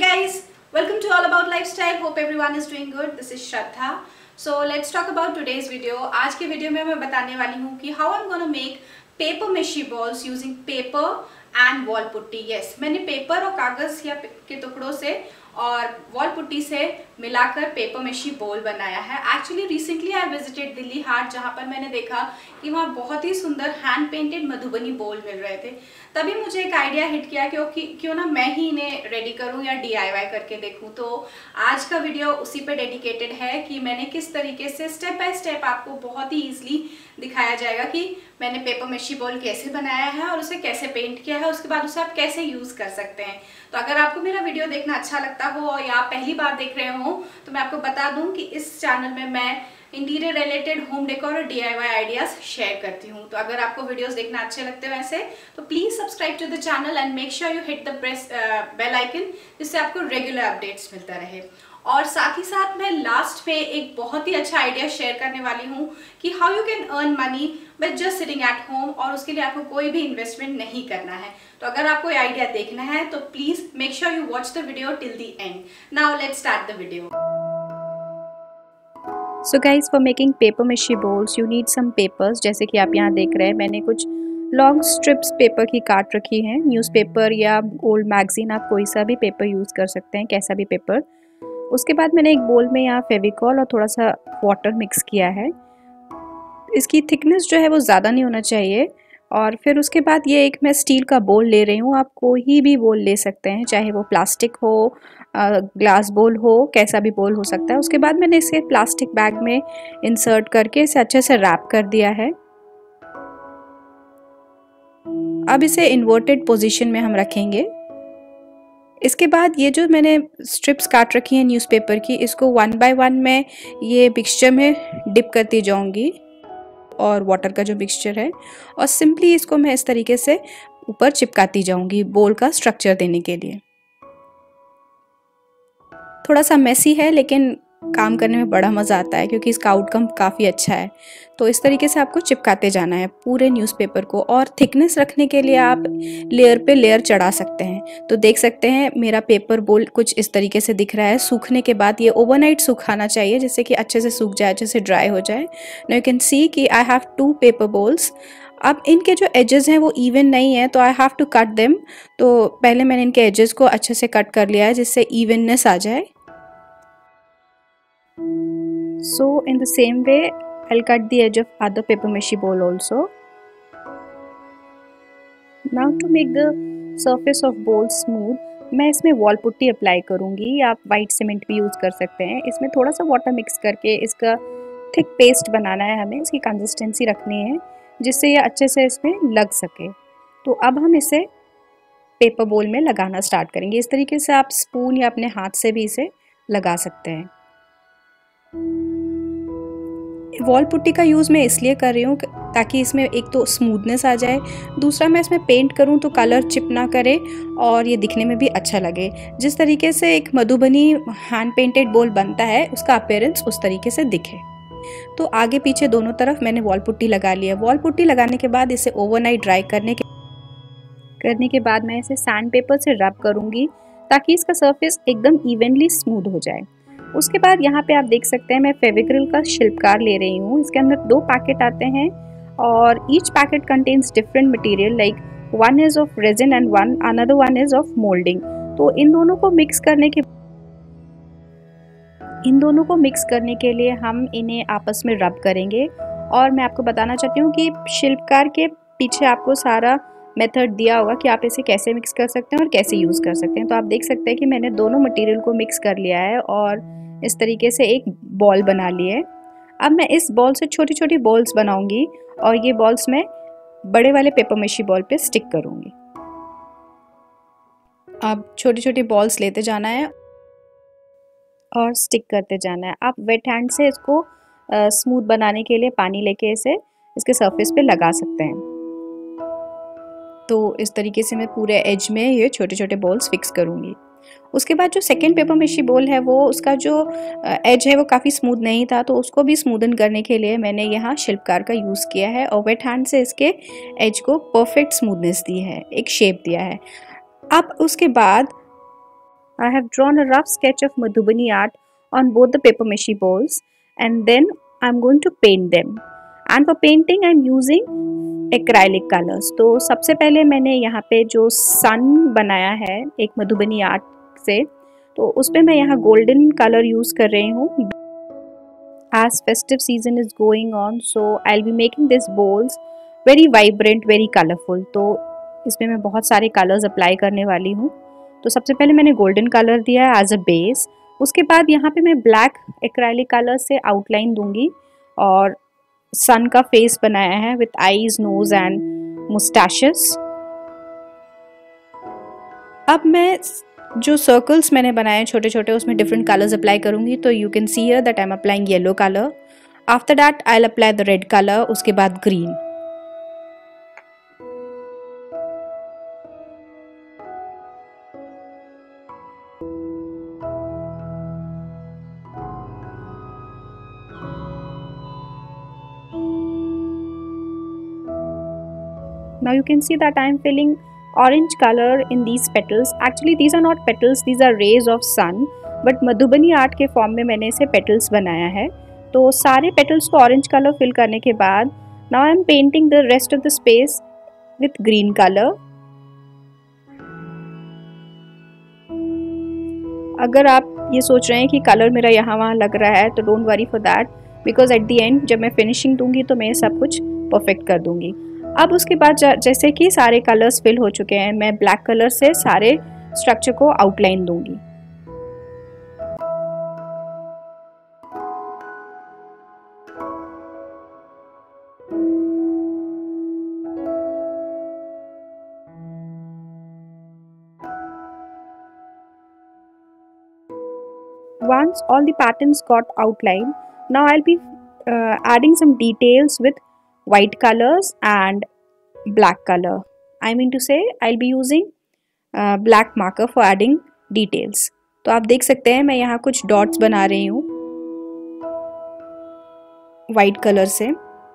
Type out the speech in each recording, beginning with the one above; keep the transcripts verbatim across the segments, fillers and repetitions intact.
guys, welcome to All About Lifestyle. Hope everyone is doing good. This is Shraddha. So let's talk about today's video. आज के video में मैं बताने वाली हूँ कि how I'm gonna make paper meshi balls using paper and wall putty. Yes, मैंने paper और कागज या के टुकड़ों से और वॉल पुट्टी से मिलाकर पेपर मेशी बॉल बनाया है। Actually recently I visited Delhi Haat, जहाँ पर मैंने देखा कि वहाँ बहुत ही सुंदर हैंड पेंटेड मधुबनी बॉल मिल रहे थे। तभी मुझे एक आइडिया हिट किया कि क्यों ना मैं ही इन्हें रेडी करूँ या डीआईवाई करके देखूँ। तो आज का वीडियो उसी पे डेडिकेटेड है कि मैंने किस तरीके से स्टेप बाय स्टेप आपको बहुत ही ईजिली दिखाया जाएगा कि मैंने पेपर मेशी बॉल कैसे बनाया है और उसे कैसे पेंट किया है, उसके बाद उसे आप कैसे यूज़ कर सकते हैं। तो अगर आपको मेरा वीडियो देखना अच्छा लगता हो और या आप पहली बार देख रहे हो तो मैं आपको बता दूं कि इस चैनल में मैं इंटीरियर रिलेटेड होम डेकोर और डीआईवाई आइडियाज शेयर करती हूं। तो अगर आपको वीडियोस देखना अच्छे लगते हैं वैसे तो please subscribe to the channel and make sure you hit the press bell icon, जिससे आपको रेगुलर अपडेट्स मिलता रहे। और साथ ही साथ मैं लास्ट में एक बहुत ही अच्छा आइडिया शेयर करने वाली हूँ कि how you can earn money by just sitting at home, और उसके लिए आपको कोई भी इन्वेस्टमेंट नहीं करना है। तो अगर आपको ये आइडिया देखना है तो please make sure you watch the video till the end. Now let's start the video. So guys, for making paper mache balls you need some papers. जैसे कि आप यहाँ देख रहे हैं, मैंने कुछ लॉन्ग स्ट्रिप्स पेपर की काट रखी हैं। न्यूज़पेपर या ओल्ड मैगजीन, आप कोई सा भी पेपर यूज़ कर सकते हैं, कैसा भी पेपर। उसके बाद मैंने एक बोल में यहाँ फेविकॉल और थोड़ा सा वाटर मिक्स किया है। इसकी थिकनेस जो है वो ज़्यादा नहीं होना चाहिए। और फिर उसके बाद ये एक मैं स्टील का बोल ले रही हूँ। आप कोई भी बोल ले सकते हैं, चाहे वो प्लास्टिक हो, ग्लास बोल हो, कैसा भी बोल हो सकता है। उसके बाद मैंने इसे प्लास्टिक बैग में इंसर्ट करके इसे अच्छे से रैप कर दिया है। अब इसे इन्वर्टेड पोजीशन में हम रखेंगे। इसके बाद ये जो मैंने स्ट्रिप्स काट रखी हैं न्यूज़पेपर की, इसको वन बाय वन मैं ये मिक्सचर में डिप करती जाऊंगी और वाटर का जो मिक्सचर है, और सिंपली इसको मैं इस तरीके से ऊपर चिपकाती जाऊंगी बोल का स्ट्रक्चर देने के लिए। थोड़ा सा मेसी है लेकिन काम करने में बड़ा मज़ा आता है क्योंकि इसका आउटकम काफ़ी अच्छा है। तो इस तरीके से आपको चिपकाते जाना है पूरे न्यूज़पेपर को। और थिकनेस रखने के लिए आप लेयर पे लेयर चढ़ा सकते हैं। तो देख सकते हैं मेरा पेपर बोल कुछ इस तरीके से दिख रहा है। सूखने के बाद ये ओवरनाइट सुखाना चाहिए, जिससे कि अच्छे से सूख जाए, अच्छे से ड्राई हो जाए। नाउ यू कैन सी कि I have two paper bowls. अब इनके जो एजेस हैं वो इवन नहीं है, तो I have to cut them. तो पहले मैंने इनके एजेस को अच्छे से कट कर लिया है, जिससे इवननेस आ जाए। So in the same way I'll cut the edge of other paper meshi bowl also. Now to make the surface of bowl smooth, मैं इसमें वॉल पुट्टी अप्लाई करूँगी। आप वाइट सीमेंट भी यूज़ कर सकते हैं। इसमें थोड़ा सा वाटर मिक्स करके इसका थिक पेस्ट बनाना है हमें। इसकी कंसिस्टेंसी रखनी है जिससे ये अच्छे से इसमें लग सके। तो अब हम इसे पेपर बोल में लगाना स्टार्ट करेंगे। इस तरीके से आप स्पून या अपने हाथ से भी इसे लगा सकते हैं। वॉल पुट्टी का यूज़ मैं इसलिए कर रही हूँ ताकि इसमें एक तो स्मूथनेस आ जाए, दूसरा मैं इसमें पेंट करूँ तो कलर चिप ना करे और ये दिखने में भी अच्छा लगे। जिस तरीके से एक मधुबनी हैंड पेंटेड बोल बनता है, उसका अपीयरेंस उस तरीके से दिखे। तो आगे पीछे दोनों तरफ मैंने वॉल पुट्टी लगा ली है। वॉल पुट्टी लगाने के बाद इसे ओवरनाइट ड्राई करने के करने के बाद मैं इसे सैंड पेपर से रब करूँगी ताकि इसका सरफेस एकदम इवनली स्मूथ हो जाए। उसके बाद यहाँ पे आप देख सकते हैं मैं फेविक्रिल का शिल्पकार ले रही हूँ। इसके अंदर दो पैकेट आते हैं और each packet contains different material, like one is of resin and one another one is of moulding. तो इन दोनों को मिक्स करने के इन दोनों को मिक्स करने के लिए हम इन्हें आपस में रब करेंगे। और मैं आपको बताना चाहती हूँ कि शिल्पकार के पीछे आपको सारा मेथड दिया होगा कि आप इसे कैसे मिक्स कर सकते हैं और कैसे यूज़ कर सकते हैं। तो आप देख सकते हैं कि मैंने दोनों मटेरियल को मिक्स कर लिया है और इस तरीके से एक बॉल बना ली है। अब मैं इस बॉल से छोटी छोटी बॉल्स बनाऊंगी और ये बॉल्स मैं बड़े वाले पेपर मेशी बॉल पे स्टिक करूंगी। अब छोटी छोटी बॉल्स लेते जाना है और स्टिक करते जाना है। आप वेट हैंड से इसको स्मूथ बनाने के लिए पानी लेके इसे इसके सरफेस पे लगा सकते हैं। तो इस तरीके से मैं पूरे एज में ये छोटे छोटे बॉल्स फिक्स करूंगी। उसके बाद जो सेकेंड पेपर मेशी बोल है वो उसका जो एज है वो काफ़ी स्मूथ नहीं था, तो उसको भी स्मूदन करने के लिए मैंने यहाँ शिल्पकार का यूज़ किया है और वेट हैंड से इसके एज को परफेक्ट स्मूथनेस दी है, एक शेप दिया है। अब उसके बाद I have drawn a rough sketch of Madhubani art on both the paper mache balls and then I'm going to paint them. And for painting I'm using acrylic colors. तो सबसे पहले मैंने यहाँ पे जो सन बनाया है एक मधुबनी आर्ट से, तो उस पर मैं यहाँ गोल्डन कलर यूज़ कर रही हूँ. As festive season is going on, so I'll be making these bowls very vibrant, very colorful. तो इसमें मैं बहुत सारे कलर्स अप्लाई करने वाली हूँ. तो सबसे पहले मैंने गोल्डन कलर दिया है एज अ बेस. उसके बाद यहाँ पे मैं ब्लैक एक्रेलिक कलर से आउटलाइन दूंगी और सन का फेस बनाया है with eyes, nose and moustaches. अब मैं जो सर्कल्स मैंने बनाए छोटे छोटे उसमें डिफरेंट कलर्स अप्लाई करूंगी. तो you can see here that I am applying yellow colour. After that I will apply the red colour. उसके बाद green. Now you can see that I am filling orange color in these petals. Actually these are not petals, these are rays of sun. But Madhubani art के form में मैंने इसे petals बनाया है. तो सारे petals को orange color fill करने के बाद now I am painting the rest of the space with green color. अगर आप ये सोच रहे हैं कि कलर मेरा यहाँ वहाँ लग रहा है तो don't worry for that, because at the end जब मैं फिनिशिंग दूंगी तो मैं ये सब कुछ परफेक्ट कर दूंगी. अब उसके बाद जैसे कि सारे कलर्स फिल हो चुके हैं, मैं ब्लैक कलर से सारे स्ट्रक्चर को आउटलाइन दूंगी. Once all the patterns got outlined, now I'll be uh, adding some details with white colors and black color. I mean to say I'll be using uh, black marker for adding details. तो आप देख सकते हैं मैं यहाँ कुछ dots बना रही हूँ white color से.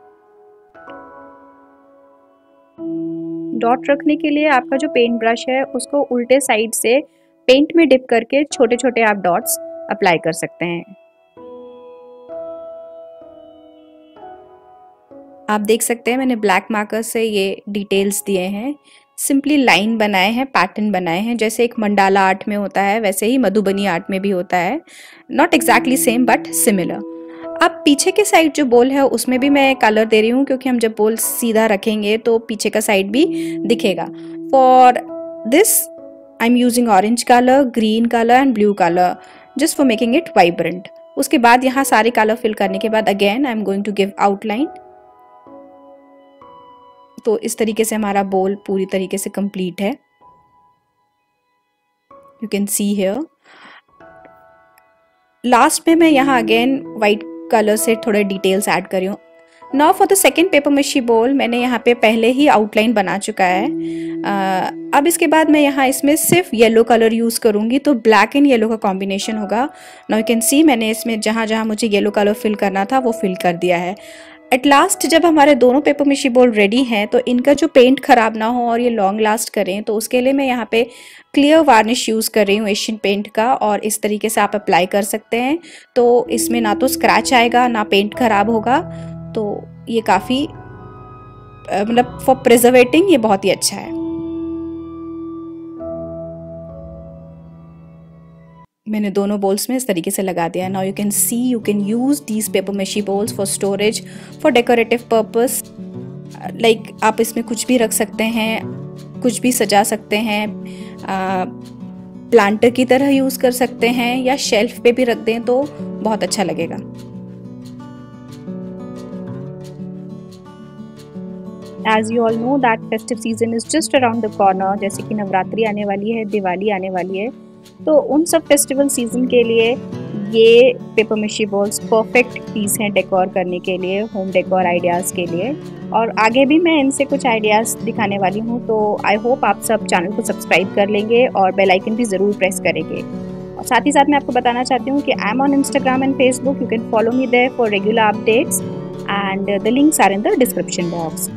डॉट रखने के लिए आपका जो पेंट ब्रश है उसको उल्टे साइड से पेंट में डिप करके छोटे छोटे आप डॉट्स अप्लाई कर सकते हैं. आप देख सकते हैं मैंने ब्लैक मार्कर से ये डिटेल्स दिए हैं. सिंपली लाइन बनाए हैं, पैटर्न बनाए हैं. जैसे एक मंडाला आर्ट में होता है वैसे ही मधुबनी आर्ट में भी होता है. Not exactly same but similar. अब पीछे के साइड जो बोल है उसमें भी मैं कलर दे रही हूँ क्योंकि हम जब बोल सीधा रखेंगे तो पीछे का साइड भी दिखेगा. For this I am using orange colour, green colour and blue colour just for making it vibrant. उसके बाद यहाँ सारे कलर फिल करने के बाद again I am going to give outline. तो इस तरीके से हमारा बोल पूरी तरीके से कंप्लीट है. You can see here. Last में मैं यहाँ अगेन वाइट कलर से थोड़े डिटेल्स ऐड कर रही हूँ. Now for the second paper mache bowl मैंने यहाँ पे पहले ही आउटलाइन बना चुका है. uh, अब इसके बाद मैं यहाँ इसमें सिर्फ येलो कलर यूज़ करूँगी तो ब्लैक एंड येलो का कॉम्बिनेशन होगा. नाउ यू कैन सी मैंने इसमें जहाँ जहाँ मुझे येलो कलर फिल करना था वो फिल कर दिया है. एट लास्ट जब हमारे दोनों पेपर मशी बोल रेडी हैं तो इनका जो पेंट ख़राब ना हो और ये लॉन्ग लास्ट करें तो उसके लिए मैं यहाँ पे क्लियर वार्निश यूज़ कर रही हूँ एशियन पेंट का. और इस तरीके से आप अप्लाई कर सकते हैं तो इसमें ना तो स्क्रैच आएगा ना पेंट ख़राब होगा. तो ये काफ़ी मतलब फॉर प्रिजर्वेटिंग ये बहुत ही अच्छा है. मैंने दोनों बोल्स में इस तरीके से लगा दिया. Now you can see you can use these paper mache bowls for storage, for decorative purpose. Like आप इसमें कुछ भी रख सकते हैं, कुछ भी सजा सकते हैं, प्लांटर की तरह यूज़ कर सकते हैं या शेल्फ पे भी रख दें तो बहुत अच्छा लगेगा. As you all know that festive season is just around the corner. जैसे कि नवरात्रि आने वाली है, दिवाली आने वाली है, तो उन सब फेस्टिवल सीजन के लिए ये paper mache balls perfect piece हैं डेकोर करने के लिए, होम डेकोर आइडियाज़ के लिए. और आगे भी मैं इनसे कुछ आइडियाज़ दिखाने वाली हूँ. तो आई होप आप सब चैनल को सब्सक्राइब कर लेंगे और बेल आइकन भी ज़रूर प्रेस करेंगे. और साथ ही साथ मैं आपको बताना चाहती हूँ कि I am on Instagram and Facebook. You can follow me there for regular updates and the links are in the description box.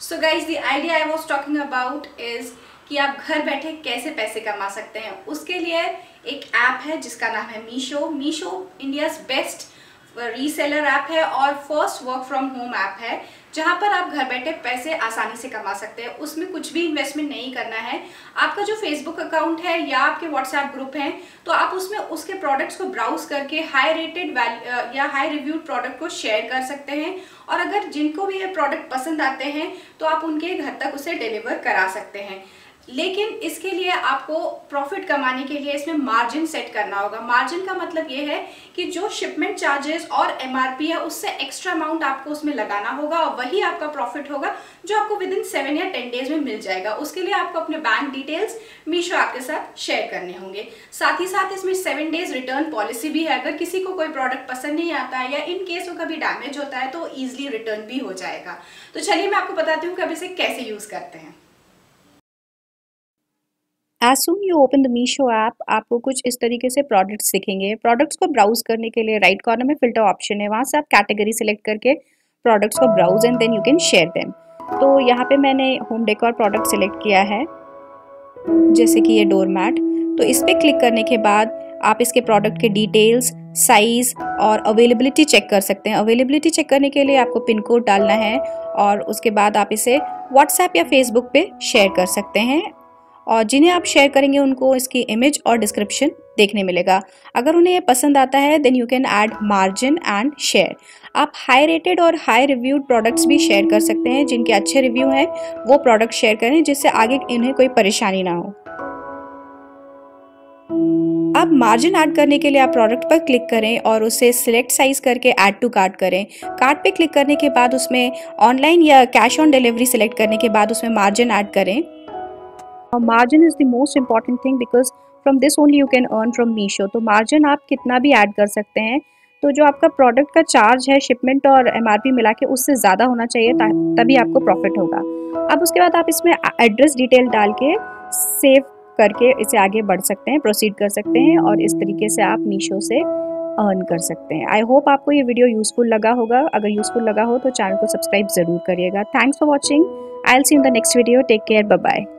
So guys the idea I was talking about is कि आप घर बैठे कैसे पैसे कमा सकते हैं। उसके लिए एक ऐप है जिसका नाम है Meesho. Meesho India's best reseller app है और first work from home app है, जहां पर आप घर बैठे पैसे आसानी से कमा सकते हैं। उसमें कुछ भी इन्वेस्टमेंट नहीं करना है। आपका जो फेसबुक अकाउंट है या आपके व्हाट्सएप ग्रुप हैं, तो आप उसमें उसके प्रोडक्ट्स को ब्राउज करके हाई रेटेड या हाई रिव्यूड प्रोडक्ट को शेयर कर सकते हैं, और अगर जिनको भी ये प्रोडक्ट पसंद आते हैं तो आप उनके घर तक उसे डिलीवर करा सकते हैं। लेकिन इसके लिए आपको प्रॉफिट कमाने के लिए इसमें मार्जिन सेट करना होगा। मार्जिन का मतलब ये है कि जो शिपमेंट चार्जेस और एमआरपी है उससे एक्स्ट्रा अमाउंट आपको उसमें लगाना होगा, और वही आपका प्रॉफिट होगा जो आपको within seven or ten days में मिल जाएगा। उसके लिए आपको अपने बैंक डिटेल्स मीशो ऐप के साथ शेयर करने होंगे। साथ ही साथ इसमें सेवन डेज रिटर्न पॉलिसी भी है। अगर किसी को कोई प्रोडक्ट पसंद नहीं आता है या इन केस वो कभी डैमेज होता है तो ईजिली रिटर्न भी हो जाएगा। तो चलिए मैं आपको बताती हूँ कि अब इसे कैसे यूज करते हैं। As soon you open the Meesho app, आपको कुछ इस तरीके से प्रोडक्ट्स दिखेंगे। प्रोडक्ट्स को ब्राउज करने के लिए राइट कॉर्नर में फिल्टर ऑप्शन है, वहाँ से आप कैटेगरी सेलेक्ट करके प्रोडक्ट्स को browse and then you can share them. तो यहाँ पे मैंने होम डेकोर प्रोडक्ट सेलेक्ट किया है, जैसे कि ये डोर मैट। तो इस पर क्लिक करने के बाद आप इसके प्रोडक्ट के डिटेल्स, साइज और अवेलेबिलिटी चेक कर सकते हैं। अवेलेबिलिटी चेक करने के लिए आपको पिन कोड डालना है और उसके बाद आप इसे व्हाट्सएप या फेसबुक पे शेयर कर सकते हैं, और जिन्हें आप शेयर करेंगे उनको इसकी इमेज और डिस्क्रिप्शन देखने मिलेगा। अगर उन्हें ये पसंद आता है then you can add margin and share. आप हाई रेटेड और हाई रिव्यूड प्रोडक्ट्स भी शेयर कर सकते हैं। जिनके अच्छे रिव्यू हैं वो प्रोडक्ट शेयर करें, जिससे आगे इन्हें कोई परेशानी ना हो। अब मार्जिन ऐड करने के लिए आप प्रोडक्ट पर क्लिक करें और उसे सिलेक्ट साइज करके ऐड टू कार्ट करें। कार्ट पे क्लिक करने के बाद उसमें ऑनलाइन या कैश ऑन डिलीवरी सिलेक्ट करने के बाद उसमें मार्जिन ऐड करें। Margin is the most important thing because from this only you can earn from Meesho. तो मार्जिन आप कितना भी ऐड कर सकते हैं, तो जो आपका प्रोडक्ट का चार्ज है शिपमेंट और एमआरपी मिला के उससे ज़्यादा होना चाहिए, तभी आपको प्रॉफिट होगा। अब उसके बाद आप इसमें एड्रेस डिटेल डाल के सेव करके इसे आगे बढ़ सकते हैं, प्रोसीड कर सकते हैं, और इस तरीके से आप मीशो से अर्न कर सकते हैं। आई होप आपको ये वीडियो यूजफुल लगा होगा। अगर यूजफुल लगा हो तो चैनल को सब्सक्राइब ज़रूर करिएगा। Thanks for watching. I will see you in the next video. Take care, bye bye.